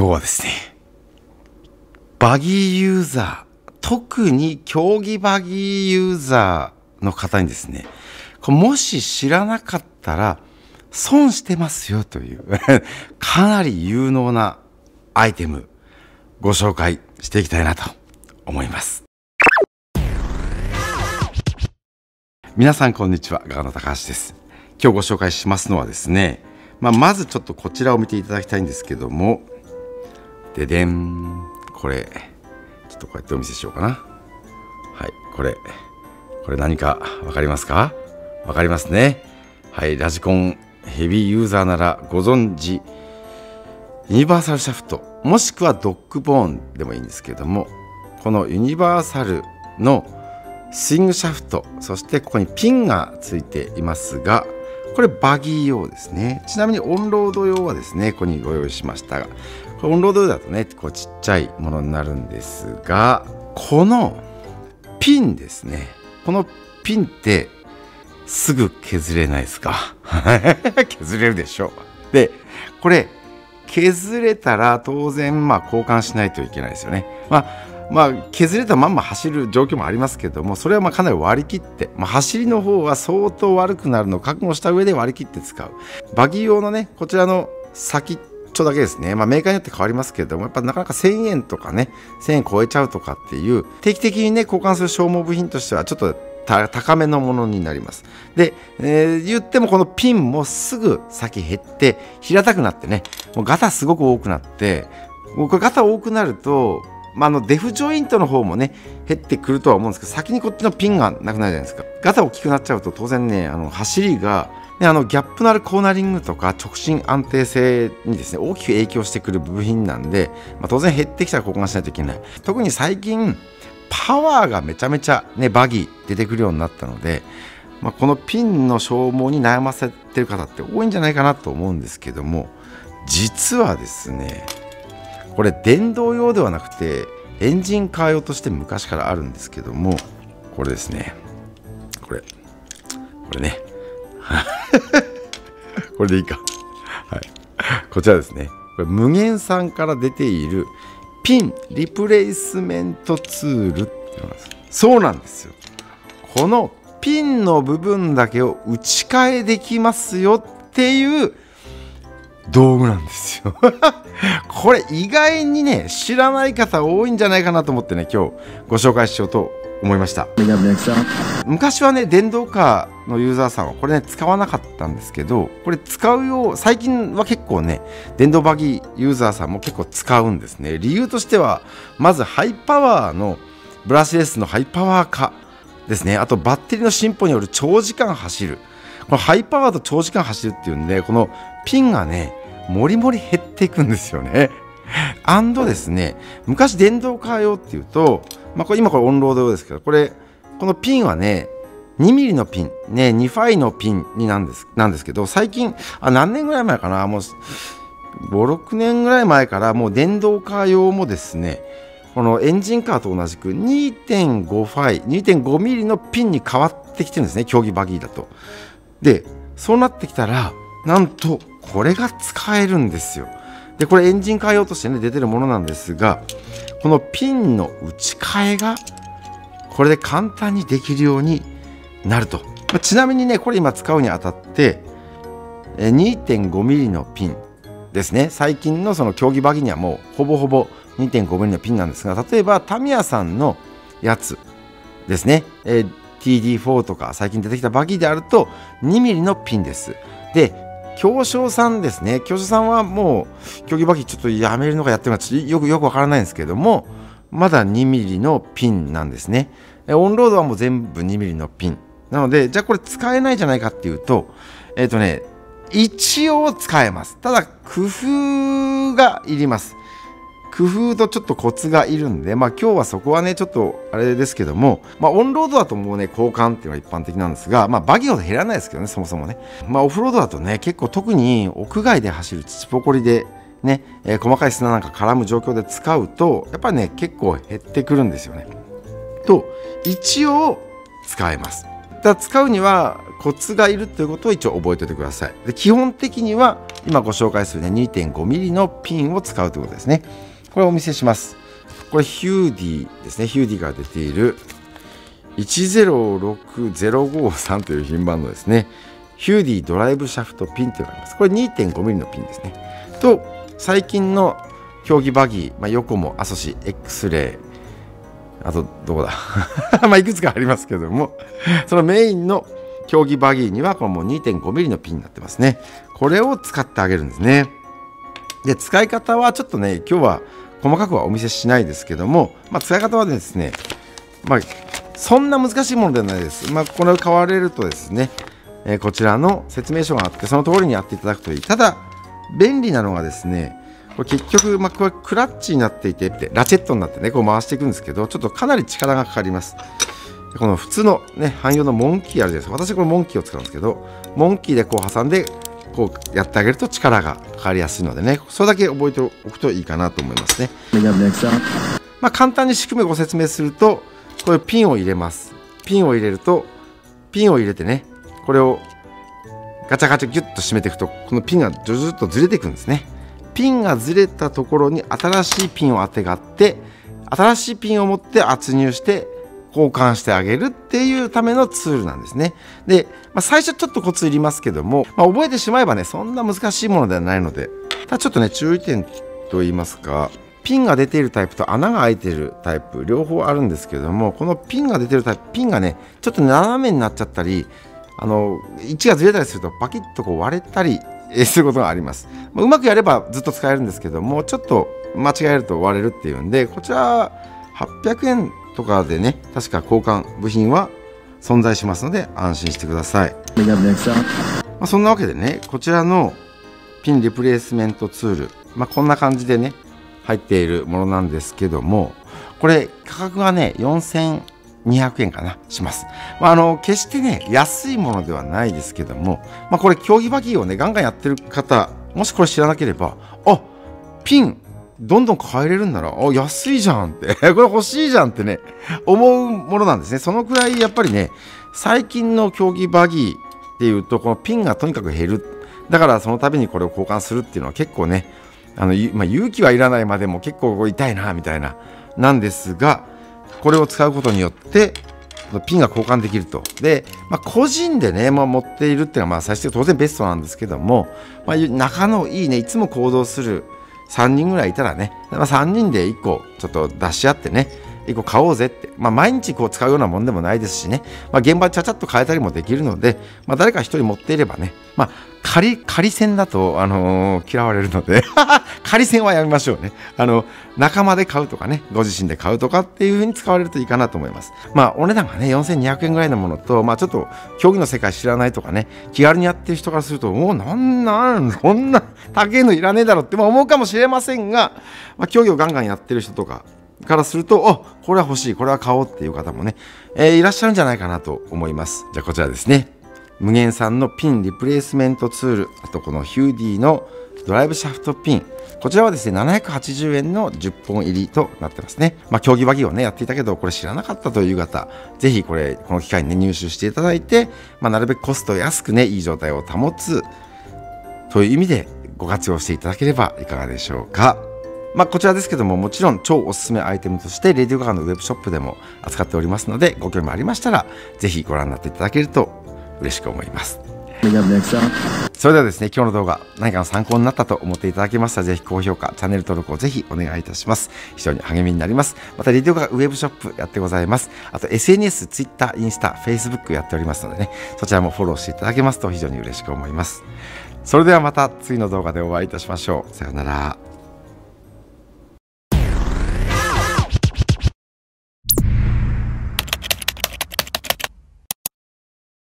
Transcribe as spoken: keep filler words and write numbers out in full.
今日はですね、バギーユーザー、特に競技バギーユーザーの方にですね、これもし知らなかったら損してますよというかなり有能なアイテムご紹介していきたいなと思います。皆さんこんにちは、ガガの高橋です。今日ご紹介しますのはですね、まあ、まずちょっとこちらを見ていただきたいんですけども、ででん、これちょっとこうやってお見せしようかな。はい、これこれ何か分かりますか？分かりますね。はい、ラジコンヘビーユーザーならご存知、ユニバーサルシャフトもしくはドッグボーンでもいいんですけども、このユニバーサルのスイングシャフト、そしてここにピンがついていますが、これバギー用ですね。ちなみにオンロード用はですね、ここにご用意しましたが、これオンロード用だとね、こうちっちゃいものになるんですが、このピンですね、このピンってすぐ削れないですか？削れるでしょう。でこれ削れたら当然まあ交換しないといけないですよね。まあまあ削れたまんま走る状況もありますけども、それはまあかなり割り切って、まあ、走りの方は相当悪くなるのを覚悟した上で割り切って使う。バギー用のね、こちらの先っちょだけですね、まあ、メーカーによって変わりますけれども、やっぱなかなかせんえんとかね、せんえん超えちゃうとかっていう定期的にね交換する消耗部品としてはちょっと高めのものになります。で、えー、言ってもこのピンもすぐ先減って平たくなってね、もうガタすごく多くなって、もうこれガタ多くなると、まあ、あのデフジョイントの方もね減ってくるとは思うんですけど、先にこっちのピンがなくなるじゃないですか。ガタ大きくなっちゃうと当然ね、あの走りが、ね、あのギャップのあるコーナリングとか直進安定性にですね大きく影響してくる部品なんで、まあ、当然減ってきたら交換しないといけない。特に最近パワーがめちゃめちゃねバギー出てくるようになったので、まあ、このピンの消耗に悩ませてる方って多いんじゃないかなと思うんですけども、実はですねこれ電動用ではなくてエンジンカー用として昔からあるんですけども、これですね、これこれねこれでいいか、はい、こちらですね、これ無限さんから出ているピンリプレイスメントツールっていうのがあるんです。そうなんですよ。このピンの部分だけを打ち替えできますよっていう道具なんですよこれ意外にね知らない方多いんじゃないかなと思ってね、今日ご紹介しようと思いました。昔はね電動カーのユーザーさんはこれね使わなかったんですけど、これ使うよう最近は結構ね電動バギーユーザーさんも結構使うんですね。理由としてはまずハイパワーのブラシレスのハイパワー化ですね。あとバッテリーの進歩による長時間走る、このハイパワーと長時間走るっていうんで、このピンがねもりもり減っていくんですよね。アンドですね、昔電動カー用っていうと、まあ、これ今これオンロード用ですけど、これこのピンはねにミリのピンね、にファイのピンになんですなんですけど、最近あ何年ぐらい前かな、もうごろくねんぐらい前からもう電動カー用もですね、このエンジンカーと同じく にてんご ファイ にてんごミリのピンに変わってきてるんですね、競技バギーだと。でそうなってきたらなんとこれが使えるんですよ。でこれエンジンカー用としてね出てるものなんですが、このピンの打ち替えがこれで簡単にできるようになると。ちなみにねこれ今使うにあたって にてんごミリのピンですね。最近のその競技バギーにはもうほぼほぼ にてんごミリのピンなんですが、例えばタミヤさんのやつですね、えー、ティーディーフォー とか最近出てきたバギーであるとにミリのピンです。で京商さんですね、京商さんはもう競技バギーちょっとやめるのかやってるのかちょっとよくよくわからないんですけども、まだにミリのピンなんですね。オンロードはもう全部にミリのピンなので、じゃあこれ使えないじゃないかっていうと、えっとね一応使えます。ただ工夫がいります。工夫とちょっとコツがいるんで、まあ今日はそこはねちょっとあれですけども、まあオンロードだともうね交換っていうのが一般的なんですが、まあバギーほど減らないですけどね、そもそもね。まあオフロードだとね結構特に屋外で走る土ぼこりでね、えー、細かい砂なんか絡む状況で使うとやっぱりね結構減ってくるんですよね。と一応使えます。だから使うにはコツがいるということを一応覚えておいてください。で、基本的には今ご紹介するね にてんごミリ のピンを使うということですね。これをお見せします。これヒューディですね。ヒューディから出ているいちゼロろくゼロごさんという品番のですね、ヒューディドライブシャフトピンというのがあります。これ にてんごミリ のピンですね。と、最近の競技バギー、まあ、ヨコモ、アソシ、X レイ、あとどこだまあいくつかありますけども、そのメインの競技バギーにはこのもう にてんごミリ のピンになってますね。これを使ってあげるんですね。で、使い方はちょっとね、今日は細かくはお見せしないですけども、まあ、使い方はですね、まあ、そんな難しいものではないです。まあ、これを買われるとですね、えー、こちらの説明書があって、その通りにやっていただくといい。ただ、便利なのがですね、これ結局、まあ、これクラッチになっていて、ラチェットになってね、こう回していくんですけど、ちょっとかなり力がかかります。この普通のね、汎用のモンキーあるじゃないですか。私これモンキーを使うんですけど、モンキーでこう挟んで、こうやってあげると力がかかりやすいのでね、それだけ覚えておくといいかなと思いますね。まあ、簡単に仕組みをご説明すると、これピンを入れます。ピンを入れると、ピンを入れてね、これをガチャガチャギュッと締めていくと、このピンがずずっとずれていくんですね。ピンがずれたところに新しいピンをあてがって、新しいピンを持って圧入して交換してあげるっていうためのツールなんですね。で、まあ、最初ちょっとコツいりますけども、まあ、覚えてしまえばね、そんな難しいものではないので、ただちょっとね、注意点といいますか、ピンが出ているタイプと穴が開いているタイプ、両方あるんですけども、このピンが出ているタイプ、ピンがね、ちょっと斜めになっちゃったり、あの、位置がずれたりすると、パキッとこう割れたりすることがあります。まあ、うまくやればずっと使えるんですけども、ちょっと間違えると割れるっていうんで、こちらはっぴゃくえんとかでね、確か交換部品は存在しますので、安心してください。まあ、そんなわけでね、こちらのピンリプレイスメントツール、まあ、こんな感じでね、入っているものなんですけども、これ価格がね、よんせんにひゃくえんかな、します。まあ、あの、決してね、安いものではないですけども、まあ、これ競技バギーをね、ガンガンやってる方、もしこれ知らなければ、あ、ピン、どんどん変えれるんなら、あ、安いじゃんって、これ欲しいじゃんってね、思うものなんですね。そのくらいやっぱりね、最近の競技バギーっていうと、このピンがとにかく減る。だからその度にこれを交換するっていうのは結構ね、あの、まあ、勇気はいらないまでも結構痛いな、みたいな、なんですが、これを使うことによって、ピンが交換できると。で、まあ、個人でね、まあ、持っているっていうのは、まあ、最終的に当然ベストなんですけども、まあ、仲のいいね、いつも行動するさんにんぐらいいたらね、まあ、さんにんでいっこちょっと出し合ってね、いっこ買おうぜって、まあ、毎日こう使うようなもんでもないですしね、まあ、現場でちゃちゃっと変えたりもできるので、まあ、誰か一人持っていればね、まあ、仮、仮戦だと、あのー、嫌われるので、仮戦はやめましょうね。あの、仲間で買うとかね、ご自身で買うとかっていう風に使われるといいかなと思います。まあ、お値段がね、よんせんにひゃくえんぐらいのものと、まあ、ちょっと、競技の世界知らないとかね、気軽にやってる人からすると、もうなんなん、こんな高いのいらねえだろって思うかもしれませんが、まあ、競技をガンガンやってる人とか、からすると、あ、これは欲しい、これは買おうっていう方もね、えー、いらっしゃるんじゃないかなと思います。じゃあこちらですね。無限さんのピンリプレイスメントツール、あとこのヒューディのドライブシャフトピン。こちらはですね、ななひゃくはちじゅうえんのじゅっぽん入りとなってますね。まあ、競技バギーをね、やっていたけど、これ知らなかったという方、ぜひこれ、この機会にね、入手していただいて、まあ、なるべくコスト安くね、いい状態を保つという意味でご活用していただければいかがでしょうか。まあ、こちらですけども、もちろん超おすすめアイテムとして、レディオガガのウェブショップでも扱っておりますので、ご興味ありましたら、ぜひご覧になっていただけると嬉しく思います。それではですね、今日の動画、何かの参考になったと思っていただけましたら、ぜひ高評価、チャンネル登録をぜひお願いいたします。非常に励みになります。また、レディオガガウェブショップやってございます。あと、エスエヌエス、Twitter、インスタ、Facebook やっておりますのでね、そちらもフォローしていただけますと非常に嬉しく思います。それではまた次の動画でお会いいたしましょう。さようなら。